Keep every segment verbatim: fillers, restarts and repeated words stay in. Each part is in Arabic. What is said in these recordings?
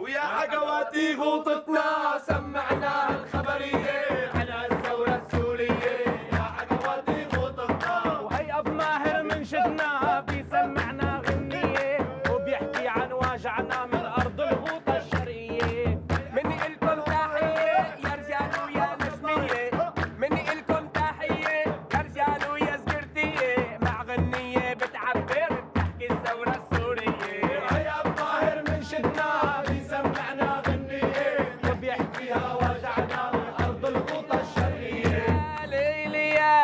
ويا حقواتي غوطتنا سمعنا الخبرية على الثورة السورية. يا حقواتي غوطتنا وهي أبو ماهر من شدنا بيسمعنا غنية وبيحكي عن واجعنا من أرض الغوطة الشرقية. مني إلكم تحية يا رجال ويا نجمية، مني إلكم تحية يا رجال ويا زقرتية، مع غنية بتعبر بتحكي الثورة السورية. وهي أبو ماهر من شدنا بيسمعنا غنية وبيحكيها واجعنا من أرض الغوطة الشرقية. يا ليلي يا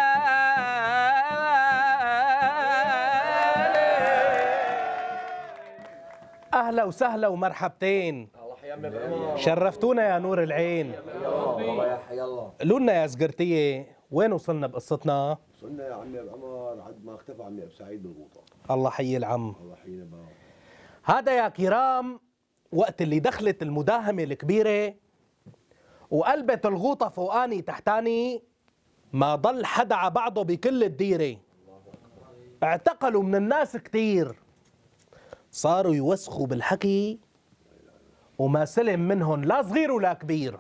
أهلا وسهلا ومرحبتين. شرفتونا يا نور العين. الله يا حي الله. قولوا لنا يا زقرتية، وين وصلنا بقصتنا؟ وصلنا يا عمي القمر عد ما اختفى عمي ابو سعيد بالغوطه. الله حي العم. الله يحيينا بقى. هذا يا كرام وقت اللي دخلت المداهمة الكبيرة وقلبت الغوطة فوقاني تحتاني، ما ضل حدا على بعضه بكل الديرة. اعتقلوا من الناس كتير، صاروا يوسخوا بالحكي وما سلم منهم لا صغير ولا كبير.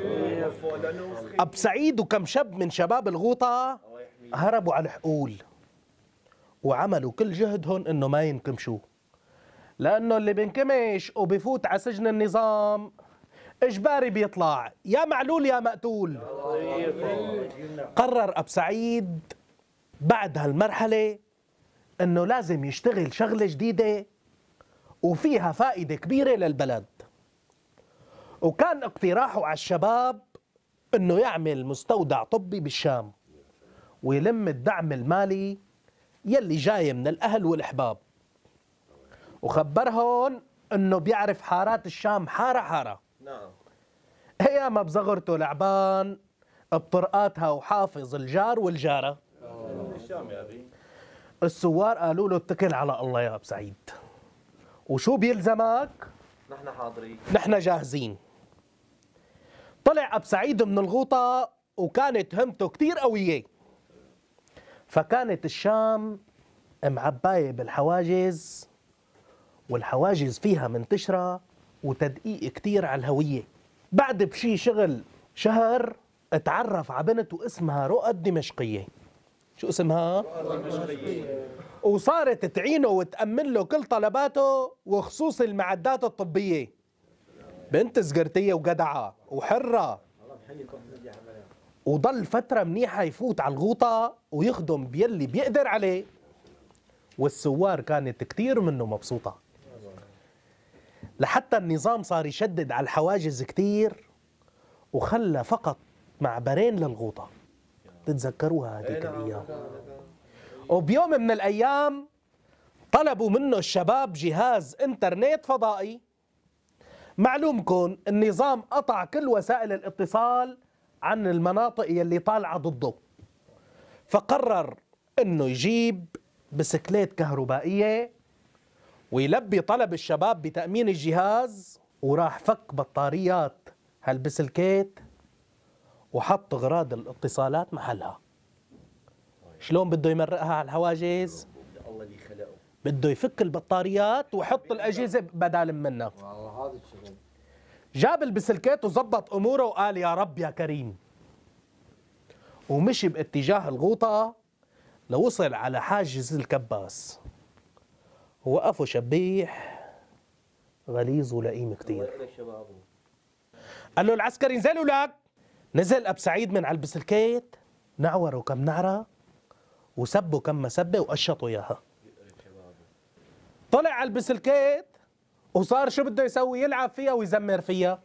أب سعيد وكم شاب من شباب الغوطة هربوا على الحقول وعملوا كل جهدهم انه ما ينكمشوا، لانه اللي بينكمش وبفوت على سجن النظام اجباري بيطلع يا معلول يا مقتول. قرر اب سعيد بعد هالمرحلة انه لازم يشتغل شغلة جديدة وفيها فائدة كبيرة للبلد، وكان اقتراحه على الشباب انه يعمل مستودع طبي بالشام ويلم الدعم المالي يلي جاي من الاهل والاحباب، وخبرهم انه بيعرف حارات الشام حاره حاره. نعم. ايام بزغرته لعبان بطرقاتها وحافظ الجار والجاره. الشام يا ابي. الثوار قالوا له اتكل على الله يا ابو سعيد، وشو بيلزمك؟ نحن حاضرين. نحن جاهزين. طلع اب سعيد من الغوطة وكانت همته كتير قوية، فكانت الشام معباية بالحواجز، والحواجز فيها منتشرة وتدقيق كتير على الهوية. بعد بشي شغل شهر اتعرف على بنت واسمها رؤى الدمشقية. شو اسمها؟ رؤى الدمشقية. وصارت تعينه وتأمن له كل طلباته وخصوص المعدات الطبية. بنت زقرتية وجدعة وحرة، وضل فترة منيحة يفوت على الغوطة ويخدم بيلي بيقدر عليه، والثوار كانت كتير منه مبسوطة، لحتى النظام صار يشدد على الحواجز كتير وخلى فقط معبرين للغوطة. تتذكروها هذيك الأيام. وبيوم من الأيام طلبوا منه الشباب جهاز انترنت فضائي. معلومكم النظام قطع كل وسائل الاتصال عن المناطق يلي طالعة ضده، فقرر انه يجيب بسكليت كهربائية ويلبي طلب الشباب بتأمين الجهاز، وراح فك بطاريات هالبسلكيت وحط اغراض الاتصالات محلها. شلون بده يمرقها على الحواجز؟ الله اللي خلقه. بده يفك البطاريات ويحط الأجهزة بدال منها. والله هذا الشغل. جاب البسلكيت وزبط أموره وقال يا رب يا كريم، ومشي باتجاه الغوطة لوصل على حاجز الكباس. وقفوا شبيح غليظ ولئيم كتير. قال له العسكري نزلوا لك. نزل أب سعيد من على البسلكيت، نعوروا كم نعرة وسبوا كم مسبة وقشطوا إياها. طلع على البسلكيت وصار شو بده يسوي؟ يلعب فيها ويزمر فيها.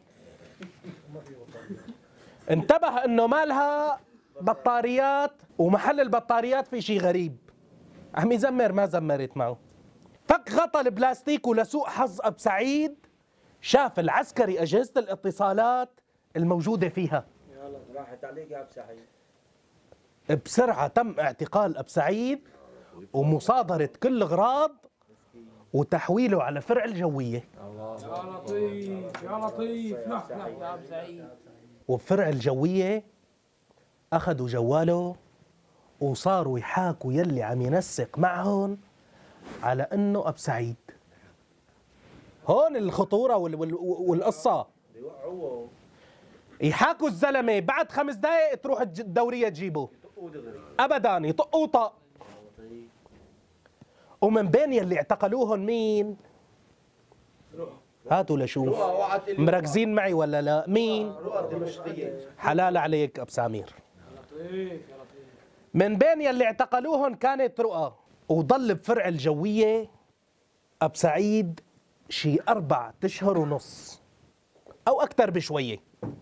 انتبه انه مالها بطاريات، ومحل البطاريات في شيء غريب، عم يزمر ما زمرت معه. فك غطى البلاستيك، ولسوء حظ أب سعيد شاف العسكري أجهزة الاتصالات الموجودة فيها. يلا راحت عليك يا ابو سعيد. بسرعة تم اعتقال أب سعيد ومصادرة كل الأغراض وتحويله على فرع الجوية. يا لطيف يا لطيف لح لح يا ابو سعيد. وبفرع الجوية أخذوا جواله وصاروا يحاكوا يلي عم ينسق معهم على انه اب سعيد هون الخطورة وال وال والقصة. يحاكوا الزلمة بعد خمس دقائق تروح الدورية تجيبه. أبدا يطقوا طق. ومن بين يلي اعتقلوهم مين؟ هاتوا لشوف مركزين معي ولا لا؟ مين؟ حلال عليك أب سامير. من بين يلي اعتقلوهم كانت رؤى، وضل بفرع الجوية أب سعيد شي أربع أشهر ونص أو أكثر بشوية،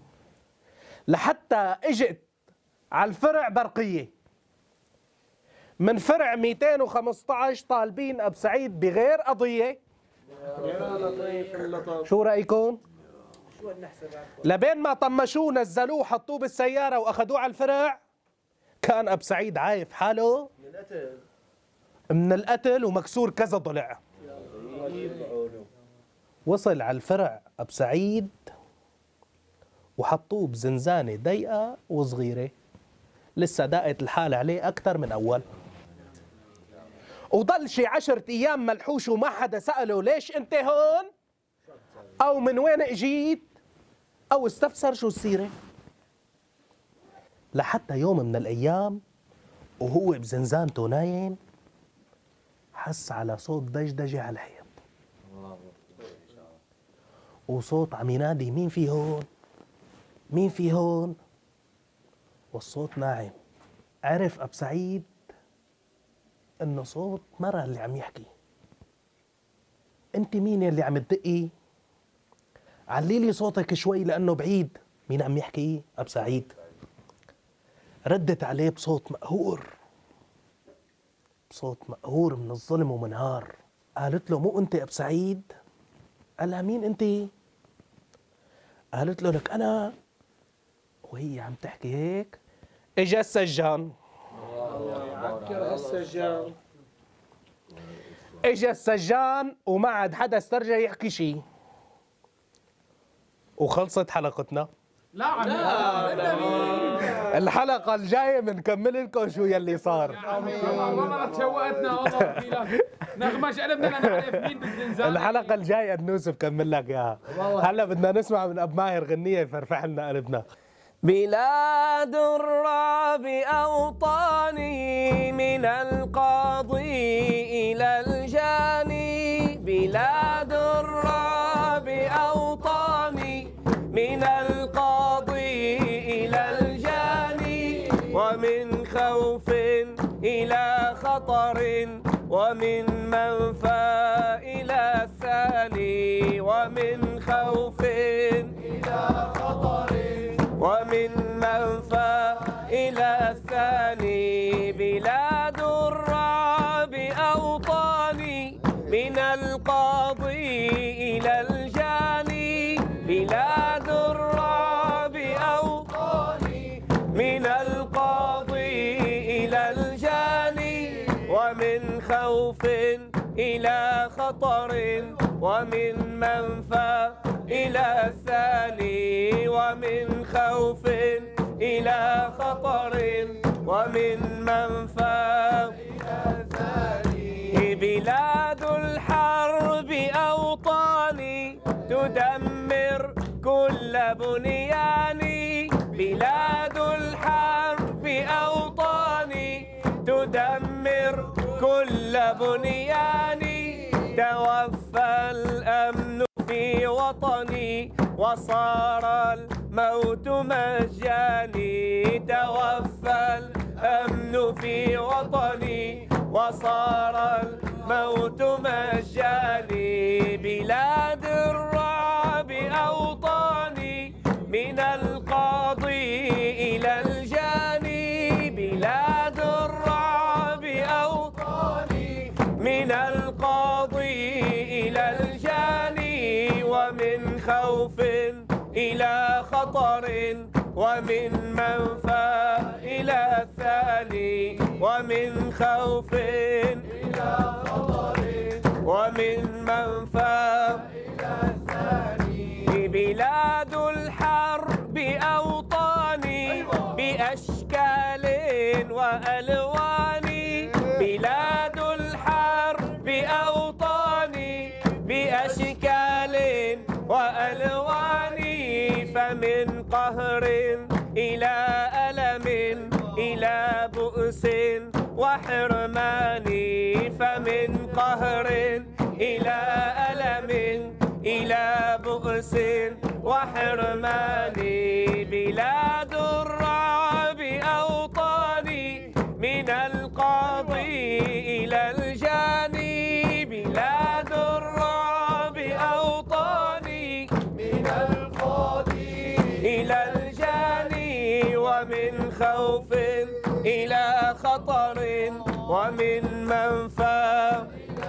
لحتى إجت على الفرع برقية من فرع مئتين وخمسة عشر طالبين أب سعيد بغير قضية. شو رأيكم؟ لبين ما طمشوه نزلوه حطوه بالسيارة وأخذوه على الفرع، كان أب سعيد عايف حاله من القتل من القتل ومكسور كذا ضلع. وصل على الفرع أب سعيد وحطوه بزنزانة ضيقة وصغيرة، لسه دقت الحال عليه أكثر من أول، وضل شي عشرة أيام ملحوش وما حدا سأله ليش أنت هون؟ أو من وين إجيت؟ أو استفسر شو السيرة؟ لحتى يوم من الأيام وهو بزنزانته نايم حس على صوت دجدجة على الحيط، وصوت عم ينادي مين في هون؟ مين في هون؟ والصوت ناعم. عرف أب سعيد إنه صوت مرة اللي عم يحكي. أنت مين اللي عم تدقي؟ علي لي صوتك شوي لأنه بعيد. مين عم يحكي؟ أب سعيد. ردت عليه بصوت مقهور، بصوت مقهور من الظلم ومنهار. قالت له مو أنت أب سعيد؟ قال لها مين أنت؟ قالت له لك أنا. وهي عم تحكي هيك اجا السجان. عكر السجان. اجا السجان وما عاد حدا استرجع يحكي شيء، وخلصت حلقتنا. لا لا الحلقة الجاية بنكمل لكم شو يلي صار. والله تشوقتنا والله. نغمش قلبنا نعرف مين بالزنزانة. الحلقة الجاية بنوسف بكمل لك اياها. هلا بدنا نسمع من اب ماهر غنية يفرفح لنا قلبنا. بلاد الرعب أوطاني من القاضي إلى الجاني. بلاد الرعب أوطاني من القاضي إلى الجاني. ومن خوف إلى خطر ومن منفى إلى الثاني. ومن خوف إلى خطر ومن منفى إلى الثاني. بلاد الرعب أوطاني من القاضي إلى الجاني. بلاد الرعب أوطاني من القاضي إلى الجاني. ومن خوف إلى خطر ومن منفى إلى الثاني. ومن خوف إلى خطر ومن منفى إلى الثاني. بلاد الحرب أوطاني تدمر كل بنياني. بلاد الحرب أوطاني تدمر كل بنياني. توفى الأمن في وطني وصار الموت مجاني. توفى الأمن في وطني وصار الموت مجاني. بلاد الرعب أوطاني من القاضي إلى الجاني. بلاد الرعب أوطاني من القاضي إلى الجاني. ومن خوف إلى خطر ومن منفى إلى الثاني. ومن خوف إلى خطر ومن منفى إلى الثاني. بلاد الحرب أوطاني بأشكال وألوان. بلاد الحرب أوطاني بأشكال فمن قهر إلى ألم إلى بؤس وحرمان فمن قهر إلى ألم إلى بؤس وحرمان بلاد الرعب أوطاني من القاضي إلى الجاني بلاد الرعب أوطاني من القاضي إلى الجاني ومن خوف إلى خطر ومن منفى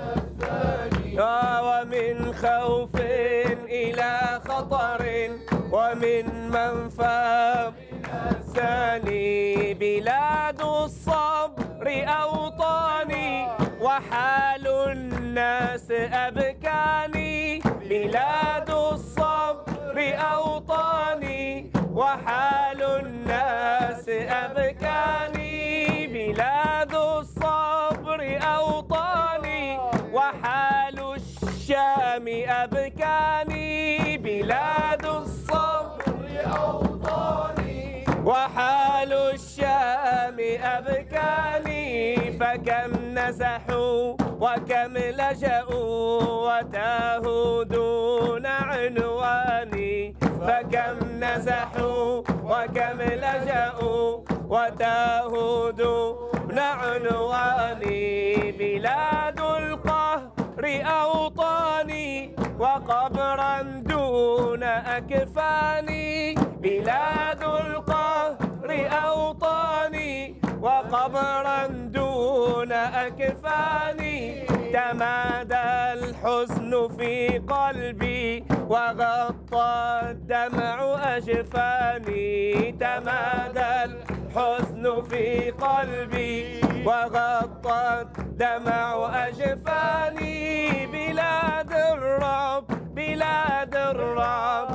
ومن خوف إلى خطر ومن منفى ثاني بلاد الصبر أوطاني وحال الناس أبكاني بلاد الصبر أوطاني وحال الناس أبكاني بلاد الصبر أوطاني وحال الشام أبكاني بلاد الصبر أوطاني وحال الشام أبكاني فكم نزحوا وكم لجأوا وتاهوا دون عنواني فكم نزحوا وكم لجأوا وتاهوا دون عنواني بلاد القهر أوطاني وقبرا دون أكفاني بلاد القهر أوطاني وقبرا دون أكفاني تمادى الحزن في قلبي وغطى الدمع أجفاني تمادى الحزن في قلبي وغطى الدمع أجفاني بلاد الرعب بلاد الرعب